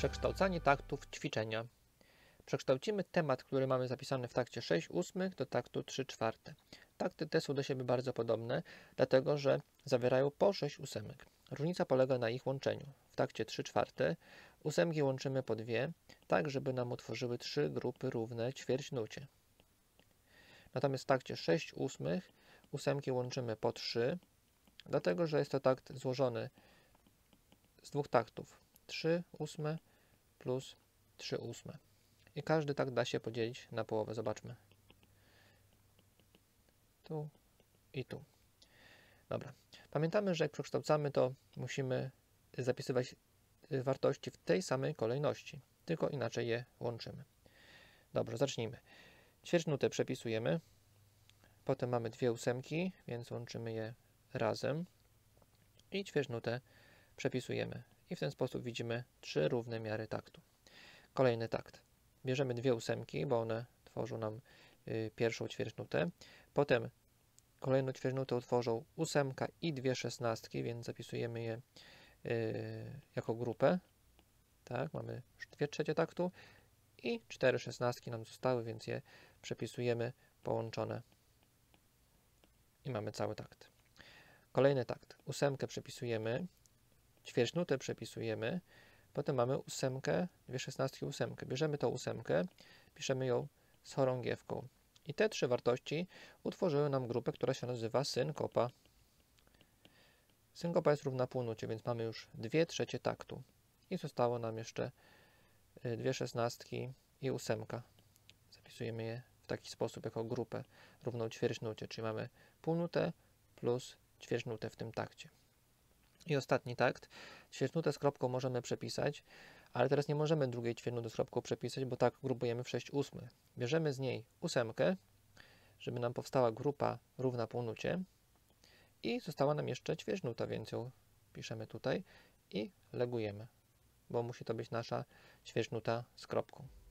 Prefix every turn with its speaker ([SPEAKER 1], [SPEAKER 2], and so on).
[SPEAKER 1] Przekształcanie taktów ćwiczenia. Przekształcimy temat, który mamy zapisany w takcie 6/8 do taktu 3/4. Takty te są do siebie bardzo podobne, dlatego że zawierają po 6 ósemek. Różnica polega na ich łączeniu. W takcie 3/4 ósemki łączymy po 2, tak żeby nam utworzyły 3 grupy równe ćwierćnucie. Natomiast w takcie 6/8 ósemki łączymy po 3, dlatego że jest to takt złożony z dwóch taktów. 3/8 plus 3/8. I każdy takt da się podzielić na połowę. Zobaczmy. Tu i tu. Dobra. Pamiętamy, że jak przekształcamy, to musimy zapisywać wartości w tej samej kolejności, tylko inaczej je łączymy. Dobrze, zacznijmy. Ćwierćnutę przepisujemy. Potem mamy dwie ósemki, więc łączymy je razem. I ćwierćnutę przepisujemy. I w ten sposób widzimy 3 równe miary taktu. Kolejny takt. Bierzemy dwie ósemki, bo one tworzą nam pierwszą ćwierćnutę. Potem kolejną ćwierćnutę utworzą ósemka i dwie szesnastki, więc zapisujemy je jako grupę. Tak, mamy 2/3 taktu i 4 szesnastki nam zostały, więc je przepisujemy połączone i mamy cały takt. Kolejny takt. Ósemkę przepisujemy, ćwierćnutę przepisujemy, potem mamy ósemkę, dwie szesnastki, ósemkę. Bierzemy tą ósemkę, piszemy ją z chorągiewką. I te trzy wartości utworzyły nam grupę, która się nazywa synkopa. Synkopa jest równa półnucie, więc mamy już 2/3 taktu. I zostało nam jeszcze dwie szesnastki i ósemka. Zapisujemy je w taki sposób jako grupę równą ćwierćnucie, czyli mamy półnutę plus ćwierćnutę w tym takcie. I ostatni takt. Ćwierćnutę z kropką możemy przepisać, ale teraz nie możemy drugiej ćwierćnuty z kropką przepisać, bo tak grupujemy w 6/8. Bierzemy z niej ósemkę, żeby nam powstała grupa równa półnucie i została nam jeszcze ćwierćnuta, więc ją piszemy tutaj i legujemy, bo musi to być nasza ćwierćnuta z kropką.